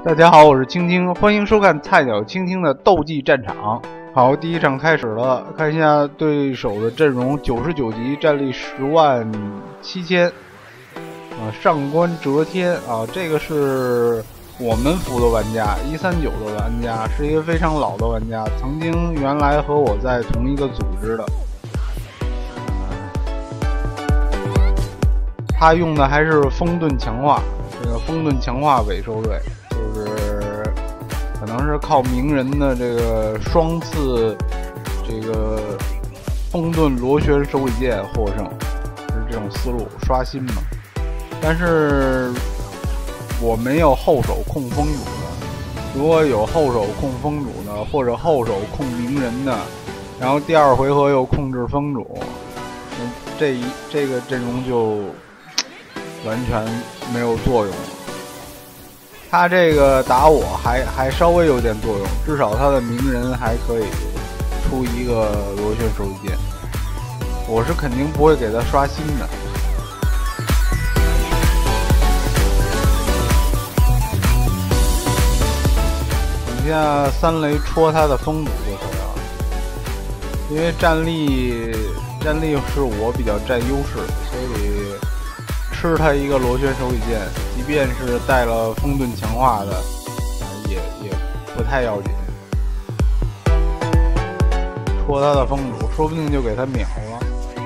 大家好，我是青青，欢迎收看菜鸟青青的斗技战场。好，第一场开始了，看一下对手的阵容：99级，战力107000。上官哲天啊，这个是我们服的玩家，139的玩家，是一个非常老的玩家，曾经原来和我在同一个组织的。他用的还是风盾强化，这个风盾强化尾兽队，就是可能是靠鸣人的这个双次这个风盾螺旋手里剑获胜，是这种思路，刷新嘛。但是我没有后手控风主的，如果有后手控风主的，或者后手控鸣人的，然后第二回合又控制风主，这个阵容就完全没有作用。他这个打我还稍微有点作用，至少他的鸣人还可以出一个螺旋手里剑，我是肯定不会给他刷新的。等下三雷戳他的风主就可以了，因为战力是我比较占优势，所以吃他一个螺旋手里剑，即便是带了风盾强化的，也不太要紧。戳他的风主，说不定就给他秒了。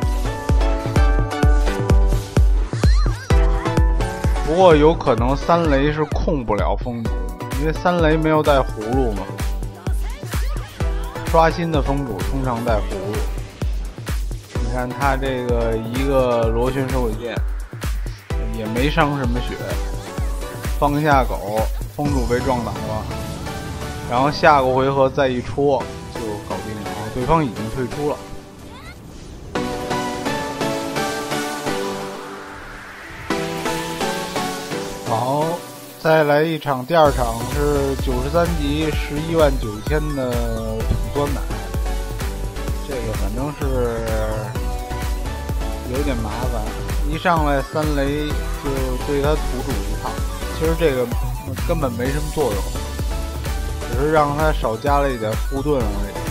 不过有可能三雷是控不了风主，因为三雷没有带葫芦嘛。刷新的风主通常带葫芦。你看他这个一个螺旋手里剑。也没伤什么血，放下狗，风主被撞倒了，然后下个回合再一戳就搞定了，对方已经退出了。好，再来一场，第二场是93级119000的土酸奶，这个反正是有点麻烦。一上来三雷就对他土主一套，其实这个根本没什么作用，只是让他少加了一点护盾而已。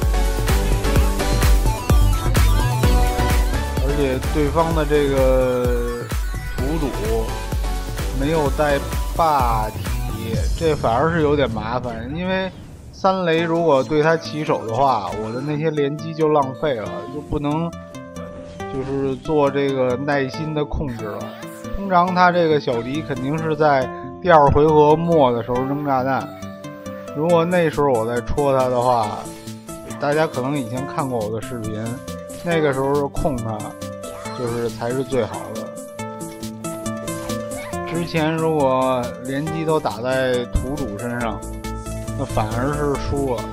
而且对方的这个土主没有带霸体，这反而是有点麻烦，因为三雷如果对他起手的话，我的那些连击就浪费了，就不能就是做这个耐心的控制了。通常他这个小敌肯定是在第二回合末的时候扔炸弹，如果那时候我再戳他的话，大家可能以前看过我的视频，那个时候控他就是才是最好的。之前如果连击都打在土主身上，那反而是输了，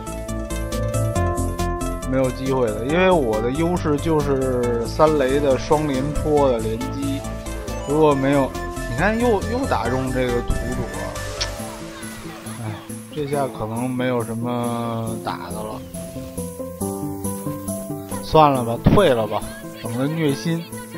没有机会的，因为我的优势就是三雷的双连戳的连击，如果没有，你看又打中这个土主了，哎，这下可能没有什么打的了，算了吧，退了吧，省得虐心。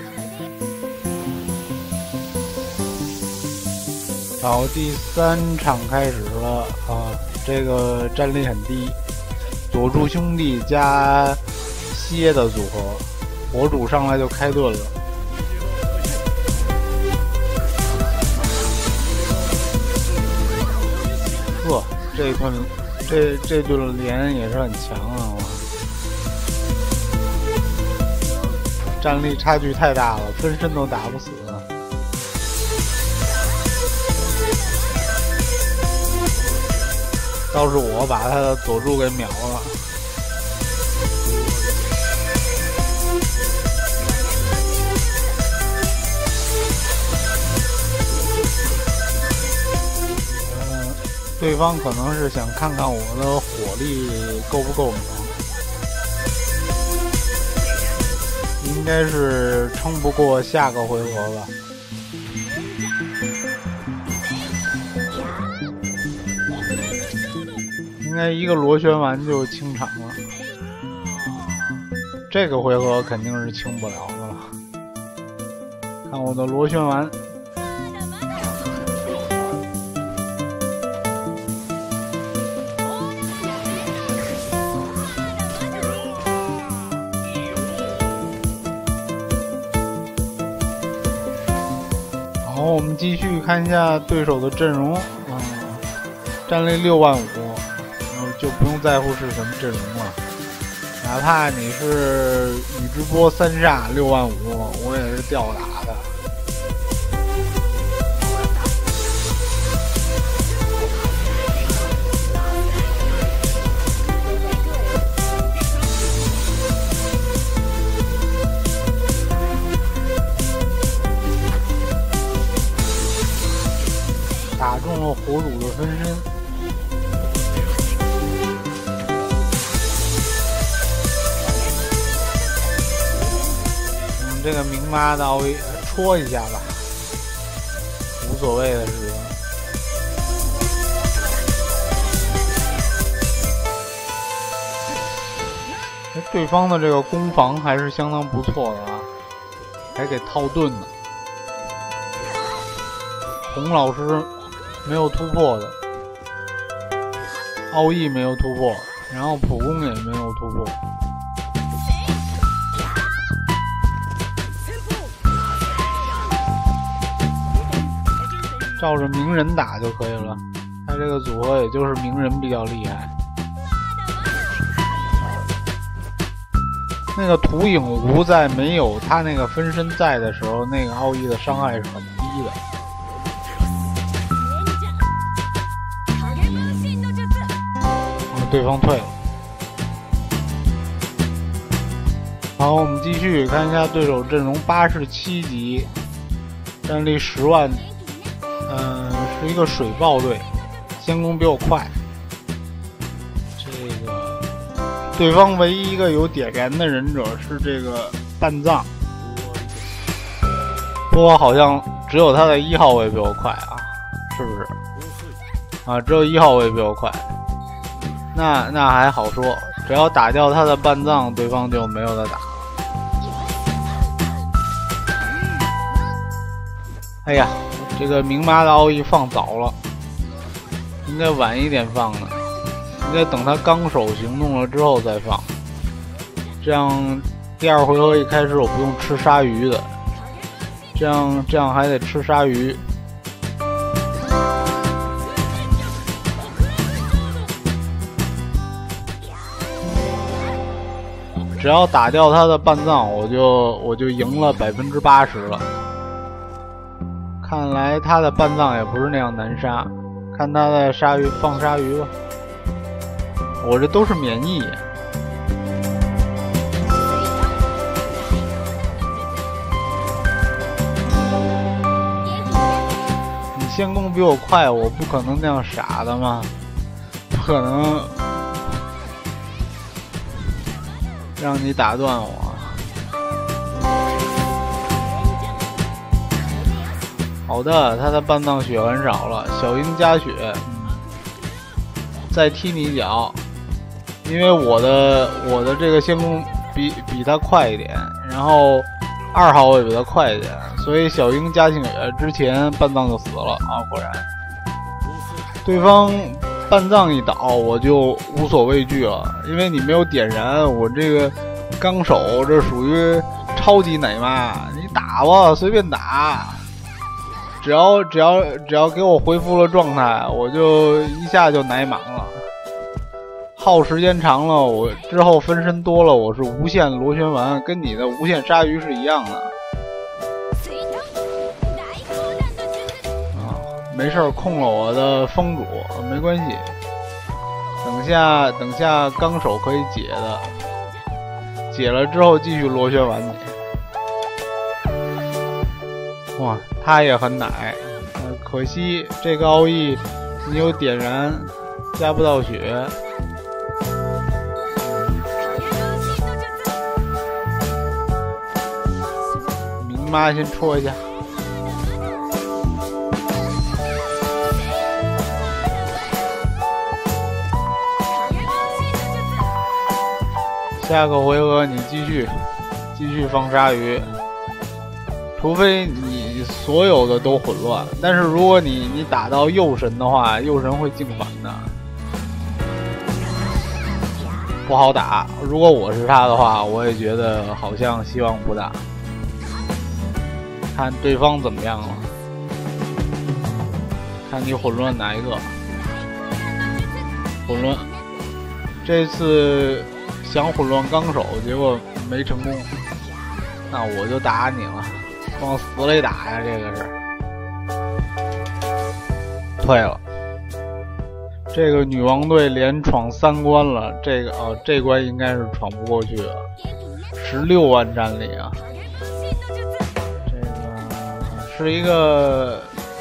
好，第三场开始了啊，这个战力很低。佐助兄弟加蝎的组合，火主上来就开盾了。呵，这盾连也是很强啊！战力差距太大了，分身都打不死。倒是我把他的佐助给秒了。对方可能是想看看我的火力够不够猛，应该是撑不过下个回合吧。应该一个螺旋丸就清场了，这个回合肯定是清不了的了。看我的螺旋丸， 我们继续看一下对手的阵容，战力65000，就不用在乎是什么阵容了。哪怕你是宇智波3煞65000，我也是吊打的。打中了火主的分身。这个明妈的奥义戳一下吧，无所谓的事情。对方的这个攻防还是相当不错的啊，还给套盾呢。洪老师没有突破的，奥义没有突破，然后普攻也没有突破。照着鸣人打就可以了，他这个组合也就是鸣人比较厉害。那个土影无在没有他那个分身在的时候，那个奥义的伤害是很低的。对方退了。好，我们继续看一下对手阵容，87级，战力10万。是一个水爆队，先攻比我快。这个对方唯一一个有点燃的忍者是这个半藏，不过好像只有他的1号位比我快啊，是不是？啊，只有1号位比我快，那还好说，只要打掉他的半藏，对方就没有得打。哎呀！这个明妈的奥义放早了，应该晚一点放的，应该等他纲手行动了之后再放，这样第2回合一开始我不用吃鲨鱼的，这样还得吃鲨鱼。只要打掉他的半藏，我就赢了80%了。看来他的半藏也不是那样难杀，看他的鲨鱼放鲨鱼吧。我这都是免疫。你先攻比我快，我不可能那样傻的嘛，不可能让你打断我。好的，他的半藏血很少了，小樱加血，再踢你一脚，因为我的这个先攻比他快一点，然后2号位比他快一点，所以小樱加血之前半藏就死了啊！果然，对方半藏一倒，我就无所畏惧了，因为你没有点燃，我这个纲手这属于超级奶妈，你打吧，随便打。只要给我恢复了状态，我就一下就奶满了。耗时间长了，我之后分身多了，我是无限螺旋丸，跟你的无限鲨鱼是一样的。没事，控了我的风主没关系。等下纲手可以解的，解了之后继续螺旋丸你。哇，他也很奶，可惜这个奥义你有点燃，加不到血。明妈先戳一下。下个回合你继续放鲨鱼。除非你所有的都混乱，但是如果你打到右神的话，右神会净反的，不好打。如果我是他的话，我也觉得好像希望不大。看对方怎么样了。 看你混乱哪一个。混乱，这次想混乱纲手，结果没成功。那我就打你了，往死里打呀！这个是退了。这个女王队连闯3关了，这个这关应该是闯不过去了。16万战力啊！这个是一个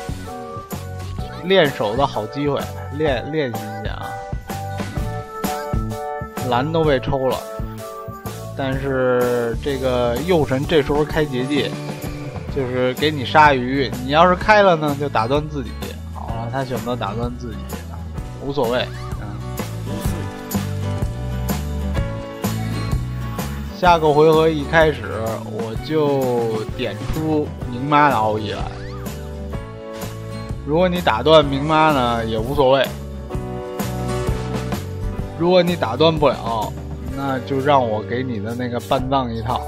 练手的好机会，练习一下啊。蓝都被抽了，但是这个右神这时候开结界，就是给你鲨鱼，你要是开了呢，就打断自己。好了，他选择打断自己，无所谓。下个回合一开始，我就点出明妈的奥义来。如果你打断明妈呢，也无所谓。如果你打断不了，那就让我给你的那个半藏一套。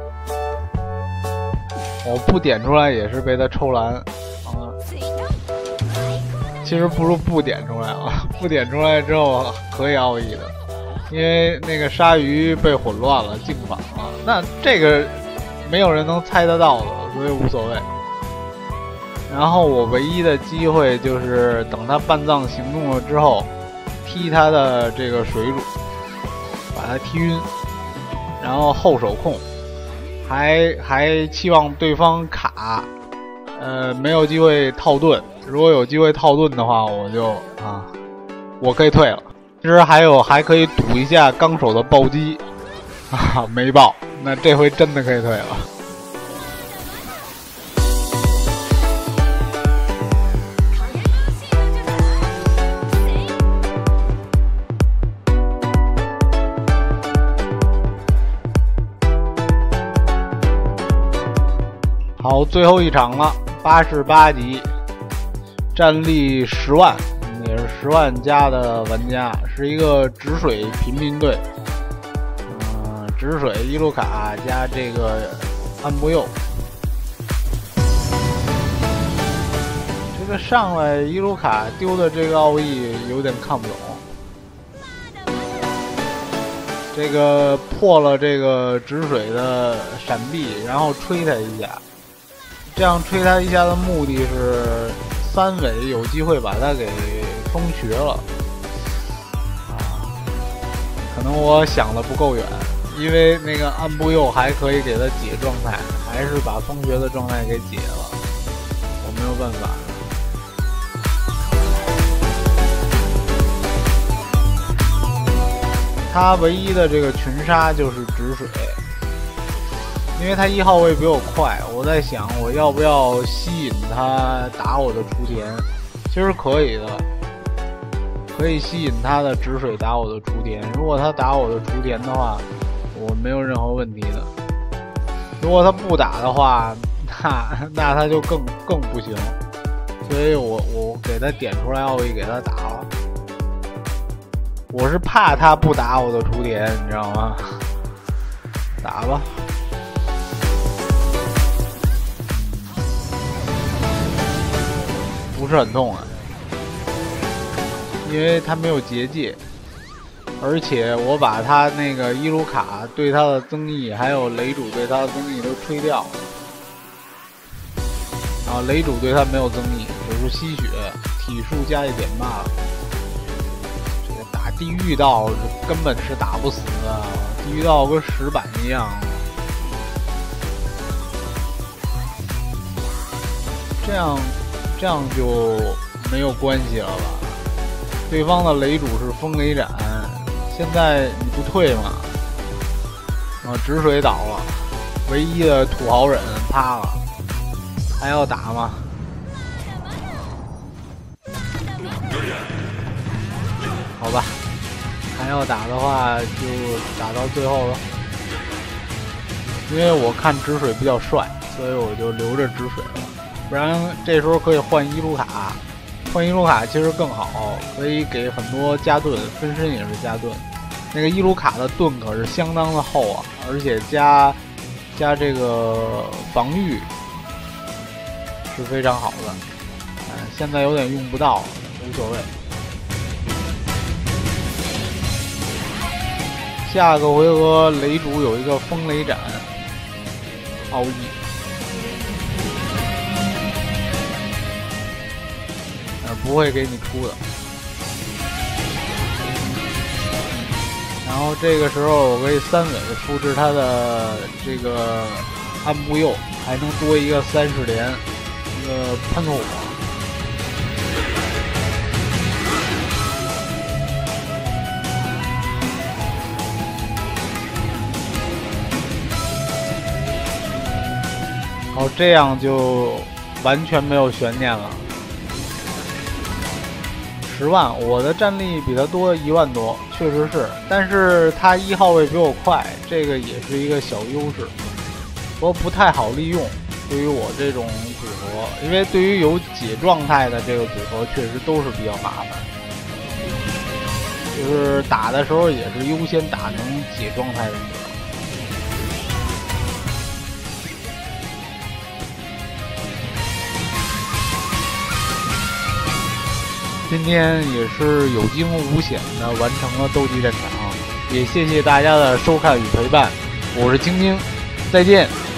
我不点出来也是被他抽蓝啊。其实不如不点出来啊，不点出来之后可以奥义的，因为那个鲨鱼被混乱了，净反了。那这个没有人能猜得到的，所以无所谓。然后我唯一的机会就是等他半藏行动了之后。踢他的这个水乳，把他踢晕，然后后手控，还期望对方卡，没有机会套盾。如果有机会套盾的话，我可以退了。其实还可以赌一下纲手的暴击，没爆，那这回真的可以退了。好，最后一场了，88级，战力10万，也是10万加的玩家，是一个止水平民队。止水伊鲁卡加这个安布佑。这个上来伊鲁卡丢的这个奥义有点看不懂。这个破了这个止水的闪避，然后吹他一下。这样吹他一下的目的是3尾有机会把他给封瘸了可能我想的不够远，因为那个安布佑还可以给他解状态，还是把封瘸的状态给解了，我没有办法。他唯一的这个群杀就是止水，因为他1号位比我快，我在想我要不要吸引他打我的雏田，其实可以的，可以吸引他的止水打我的雏田。如果他打我的雏田的话，我没有任何问题的。如果他不打的话，那他就更不行。所以我给他点出来奥义给他打了。我是怕他不打我的雏田，你知道吗？打吧。不是很痛啊，因为他没有结界，而且我把他那个伊鲁卡对他的增益，还有雷主对他的增益都吹掉了。雷主对他没有增益，只是吸血，体术加1点罢了。这个打地狱道根本是打不死的，地狱道跟石板一样。这样就没有关系了吧？对方的雷主是风雷斩，现在你不退吗？止水倒了，唯一的土豪忍趴了，还要打吗？好吧，还要打的话就打到最后了。因为我看止水比较帅，所以我就留着止水了。不然这时候可以换伊鲁卡，换伊鲁卡其实更好，可以给很多加盾，分身也是加盾。那个伊鲁卡的盾可是相当的厚啊，而且加这个防御是非常好的。 现在有点用不到，无所谓。下个回合雷主有一个风雷斩，奥义，不会给你出的。然后这个时候我可以3尾复制他的这个暗部右，还能多一个30连，一个喷火。好，这样就完全没有悬念了。10万，我的战力比他多1万多，确实是，但是他1号位比我快，这个也是一个小优势，不过不太好利用。对于我这种组合，因为对于有解状态的这个组合，确实都是比较麻烦。就是打的时候也是优先打能解状态的组合。今天也是有惊无险的完成了斗技战场，也谢谢大家的收看与陪伴，我是晶晶，再见。